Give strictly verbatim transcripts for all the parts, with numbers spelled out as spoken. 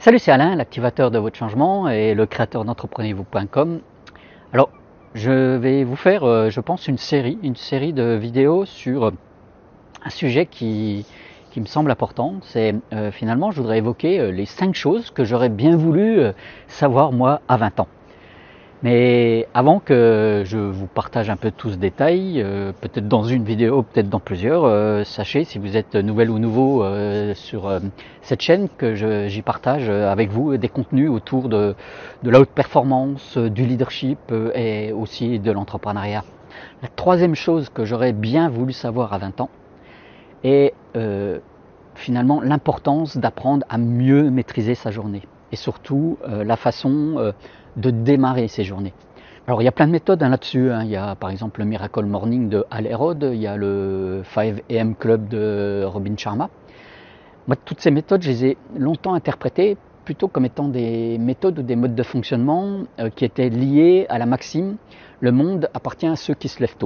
Salut, c'est Alain, l'activateur de votre changement et le créateur d'entreprenez vous point com. Alors, je vais vous faire, euh, je pense, une série, une série de vidéos sur euh, un sujet qui, qui me semble important. C'est euh, finalement, je voudrais évoquer euh, les cinq choses que j'aurais bien voulu euh, savoir moi à vingt ans. Mais avant que je vous partage un peu tout ce détail, euh, peut-être dans une vidéo, peut-être dans plusieurs, euh, sachez si vous êtes nouvel ou nouveau euh, sur euh, cette chaîne que j'y partage avec vous des contenus autour de, de la haute performance, du leadership euh, et aussi de l'entrepreneuriat. La troisième chose que j'aurais bien voulu savoir à vingt ans est euh, finalement l'importance d'apprendre à mieux maîtriser sa journée et surtout euh, la façon euh, de démarrer ses journées. Alors il y a plein de méthodes hein, là-dessus, hein. Il y a par exemple le Miracle Morning de Hal Elrod, il y a le cinq A M Club de Robin Sharma. Moi, toutes ces méthodes, je les ai longtemps interprétées plutôt comme étant des méthodes ou des modes de fonctionnement euh, qui étaient liés à la maxime « le monde appartient à ceux qui se lèvent tôt ».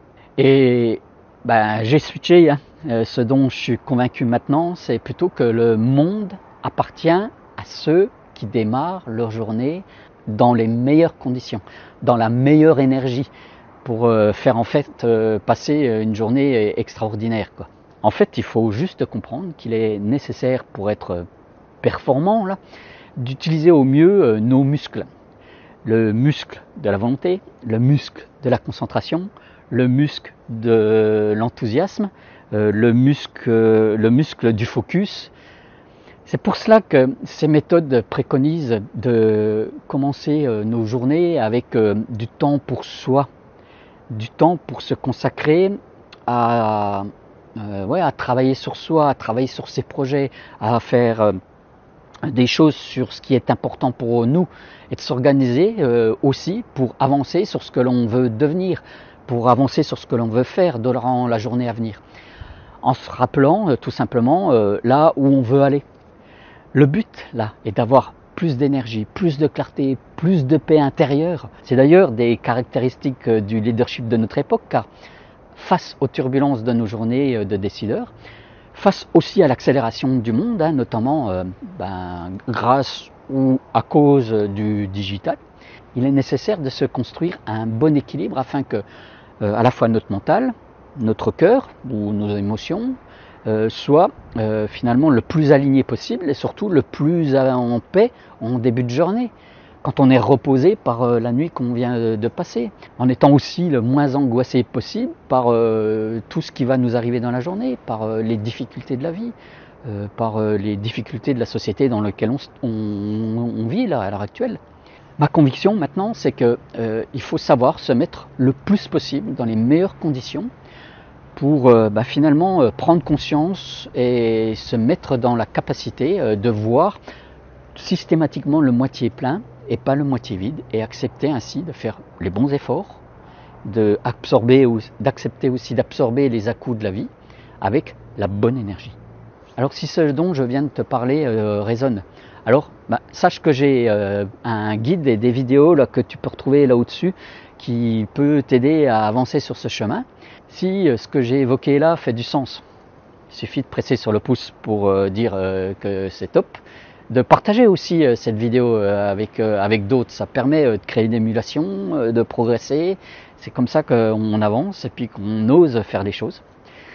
Et ben, j'ai switché, hein. euh, ce dont je suis convaincu maintenant, c'est plutôt que le monde appartient à ceux qui démarrent leur journée dans les meilleures conditions, dans la meilleure énergie, pour euh, faire en fait euh, passer une journée extraordinaire, quoi. En fait, il faut juste comprendre qu'il est nécessaire pour être performant là, d'utiliser au mieux euh, nos muscles. Le muscle de la volonté, le muscle de la concentration, le muscle de l'enthousiasme, euh, le, muscle, euh, le muscle du focus. C'est pour cela que ces méthodes préconisent de commencer euh, nos journées avec euh, du temps pour soi, du temps pour se consacrer à, euh, ouais, à travailler sur soi, à travailler sur ses projets, à faire euh, des choses sur ce qui est important pour nous et de s'organiser euh, aussi pour avancer sur ce que l'on veut devenir, pour avancer sur ce que l'on veut faire durant la journée à venir, en se rappelant euh, tout simplement euh, là où on veut aller. Le but là est d'avoir plus d'énergie, plus de clarté, plus de paix intérieure. C'est d'ailleurs des caractéristiques du leadership de notre époque, car face aux turbulences de nos journées de décideurs, face aussi à l'accélération du monde, hein, notamment euh, ben, grâce ou à cause du digital, il est nécessaire de se construire un bon équilibre afin que euh, à la fois notre mental, notre cœur ou nos émotions euh, soient euh, finalement le plus aligné possible et surtout le plus en paix en début de journée, quand on est reposé par euh, la nuit qu'on vient de passer, en étant aussi le moins angoissé possible par euh, tout ce qui va nous arriver dans la journée, par euh, les difficultés de la vie, euh, par euh, les difficultés de la société dans laquelle on, on, on vit là, à l'heure actuelle. Ma conviction maintenant, c'est qu'il euh, faut savoir se mettre le plus possible dans les meilleures conditions pour euh, bah, finalement euh, prendre conscience et se mettre dans la capacité euh, de voir systématiquement le moitié plein et pas le moitié vide, et accepter ainsi de faire les bons efforts, d'accepter aussi d'absorber les à-coups de la vie avec la bonne énergie. Alors si ce dont je viens de te parler euh, résonne, alors bah, sache que j'ai euh, un guide et des vidéos là, que tu peux retrouver là au-dessus qui peut t'aider à avancer sur ce chemin. Si euh, ce que j'ai évoqué là fait du sens, il suffit de presser sur le pouce pour euh, dire euh, que c'est top. De partager aussi euh, cette vidéo euh, avec, euh, avec d'autres, ça permet euh, de créer une émulation, euh, de progresser. C'est comme ça qu'on avance et puis qu'on ose faire des choses.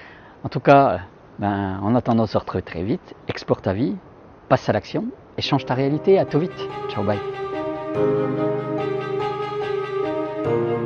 En tout cas, ben, en attendant de se retrouver très vite, explore ta vie, passe à l'action et change ta réalité. À tout vite. Ciao, bye.